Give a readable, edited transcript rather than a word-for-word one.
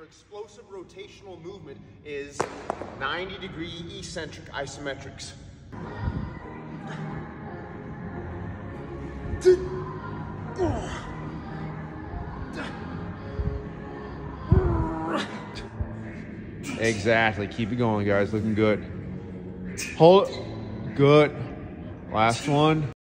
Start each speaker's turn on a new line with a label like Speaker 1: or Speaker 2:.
Speaker 1: explosive rotational movement is 90-degree eccentric isometrics.
Speaker 2: Exactly. Keep it going, guys. Looking good. Hold it. Good. Last one.